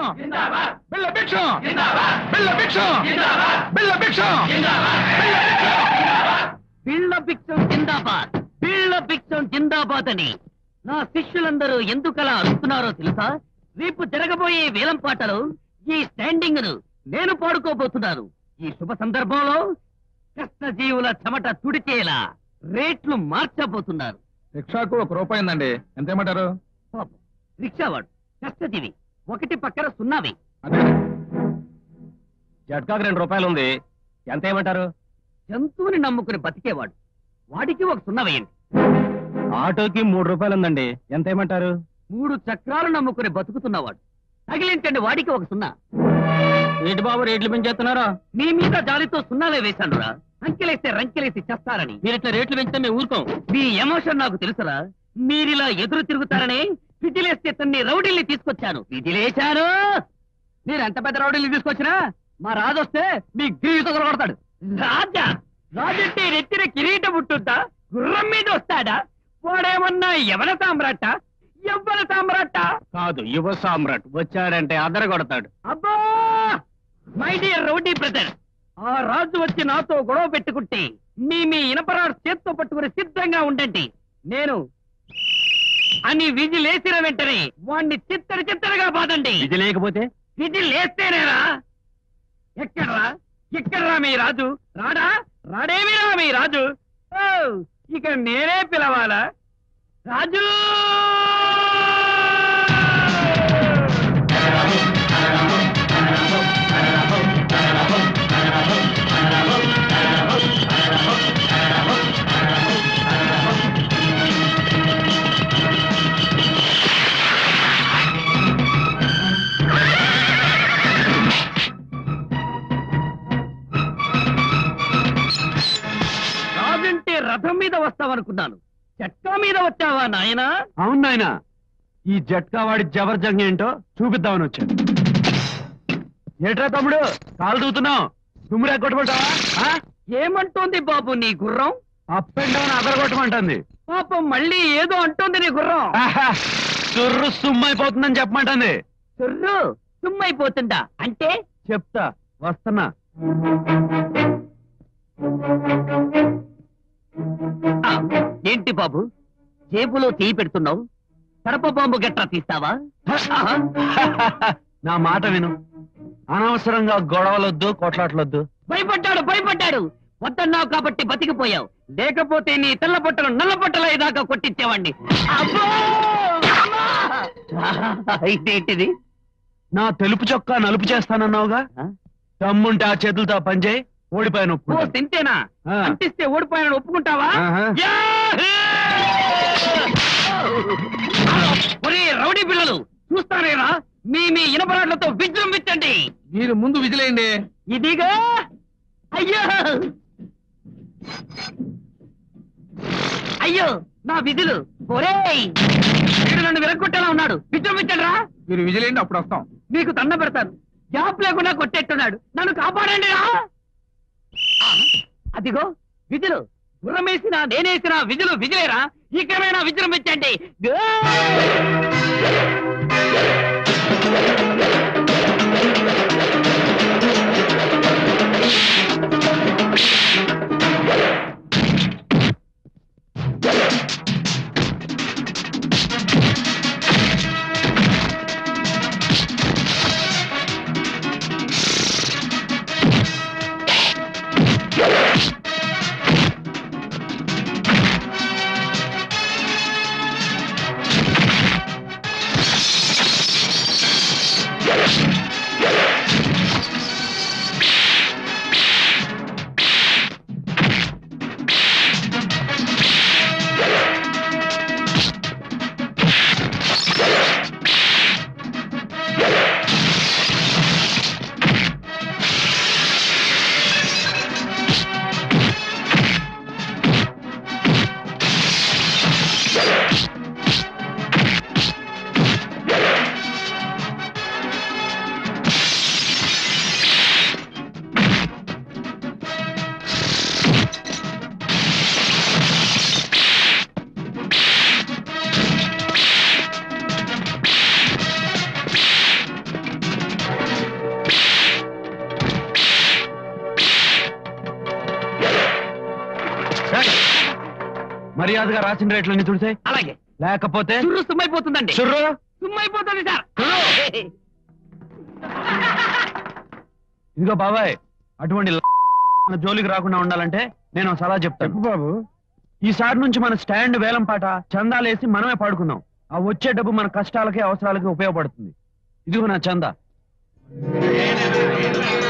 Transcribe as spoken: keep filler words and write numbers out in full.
బిళ్ళ భిక్షం బిళ్ళ భిక్షం బిళ్ళ భిక్షం బిళ్ళ భిక్షం జిందాబాద్ బిళ్ళ భిక్షం జిందాబాద్ అని నా శిష్యులందరూ ఎందుకలా అరుస్తున్నారో తెలుసా? రేపు జరగబోయే వేలం పాటలో ఈ స్టాండింగ్ ను నేను పాడుకోబోతున్నాను. ఈ శుభ సందర్భంలో కష్టజీవుల చెమట తుడిచేలా రేట్లు మార్చబోతున్నారు. రిక్షాకు ఒక రూపాయి ఉందండి, ఎంతేమంటారు? రిక్షావాడు కష్టజీవి, ఒకటి పక్కన సున్నావి. జట్కాకు రెండు రూపాయలు ఉంది, ఎంత ఏమంటారు? జంతువుని నమ్ముకుని బతికేవాడు, వాడికి ఒక సున్నా వేయండి. ఆటోకి మూడు రూపాయలు ఉందండి, ఎంత ఏమంటారు? మూడు చక్రాలు నమ్ముకుని బతుకుతున్నవాడు, తగిలించండి, వాడికి ఒక సున్నా. ఏంటి బాబు రేట్లు పెంచేస్తున్నారా? మీ మీద జాలితో సున్నాలే వేశానురా. అంకెలేస్తే రంకెలేసి చేస్తారని. మీరు ఇట్లా రేట్లు పెంచితే మేము ఊరుకోం. మీ ఎమోషన్ నాకు తెలుసురా. మీరిలా ఎదురు తిరుగుతారని విజిలేస్తే తన్ని రౌడీల్ని తీసుకొచ్చాను. విజిలేశాను. మీరు ఎంత పెద్ద రౌడీల్ని తీసుకొచ్చినా మా రాజు వస్తే మీ గిరీటం కొడతాడు. రాజా రాజంటే రెత్తిన కిరీటం ఉంటుందా? గుర్రం మీద వస్తాడా? వాడేమన్నా యవన సామ్రాట యవ్వన సామ్రాట కాదు, యువ సామ్రాట్. వచ్చాడంటే అదర కొడతాడు. అబ్బా మై డియర్ రౌడీ బ్రదర్, ఆ రాజు వచ్చి నాతో గొడవ పెట్టుకుంటే మీ మీ ఇనపరాడు చేత్తో పట్టుకుని సిద్ధంగా ఉండండి. నేను అని విధి లేచిన వెంటనే వాణ్ణి చిత్తడి చిత్తడిగా బాదండి. ఇది లేకపోతే విధి లేస్తేనేరా. ఎక్కడ్రా ఎక్కడ్రా మీ రాజు? రాడా? రాడేమిరా మీ రాజు? ఓ ఇక నేనే పిలవాలా? రాజు రాజంటే రథం మీద వస్తావనుకున్నాను, జట్కా మీద వచ్చావా నాయనా? అవును నాయనా, ఈ జట్కా వాడి జబర్జంగ్ ఏంటో చూపిద్దామని వచ్చాను. ఏట్రా తమ్ముడు కాలు దూతున్నావు? దుమ్మురా కొట్టమంటావా? ఏమంటోంది బాబు నీ గుర్రం? అప్ అండ్ డౌన్ అదర కొట్టమంటుంది. పాపం మళ్ళీ ఏదో అంటోంది నీ గుర్రం. చుర్రు సుమ్మైపోతుందని చెప్పమంటుంది. చుర్రు సుమ్మైపోతుందా అంటే? చెప్తా, వస్తున్నా. ఏంటి బాబు జేబులో తీయి పెడుతున్నావు? కడప బాంబు గట్రా తీస్తావా? నా మాట విను, అనవసరంగా గొడవలొద్దు, కొట్లాట్లొద్దు. భయపడ్డాడు భయపడ్డాడు వద్దన్నావు కాబట్టి బతికిపోయావు. లేకపోతే నీ తెల్ల బట్టలు నల్ల బట్టలు అయ్యేదాకా కొట్టించేవాడిని. ఇదేంటిది? నా తెలుపు చొక్కా నలుపు చేస్తానన్నావుగా, దమ్ముంటే ఆ చేతులతో పనిచేయి. ఓడిపోయాను. ఓ తింటేనా? అంటిస్తే ఓడిపోయాను ఒప్పుకుంటావా? ఒరే రౌడీ పిల్లలు, చూస్తానేరా మీ మీ ఇనపరాట్లతో విజృంభించండి. మీరు ముందు విజిలేయండి. ఇదిగా అయ్యో అయ్యో నా విధులు. ఒరేయ్ వీడు నన్ను విరగొట్టేలా ఉన్నాడు, విజృంభించండి రా. మీరు విజిలేయండి, అప్పుడు వస్తాం. మీకు దండ పెడతాను, గ్యాప్ లేకుండా కొట్టేట్టున్నాడు, నన్ను కాపాడండి రా. అదిగో విధులు, గుర్రమేసినా నేనేసినా విధులు విజిలేరా. ఇక్కడైనా విజృంభించండి. Yeah. మర్యాదగా రాసిన రేట్లన్నీ తుడితే అలాగే. లేకపోతే చుర్రు సుమ్మైపోతుందండి. చుర్రు సుమ్మైపోతుంది సార్. ఇదిగో బాబాయ్, అటువంటి మన జోలికి రాకుండా ఉండాలంటే నేను సలహా చెప్తాను బాబు. ఈసారి నుంచి మన స్టాండ్ వేలం పాట చందాలేసి మనమే పాడుకుందాం. ఆ వచ్చే డబ్బు మన కష్టాలకి అవసరాలకి ఉపయోగపడుతుంది. ఇదిగో నా చందా.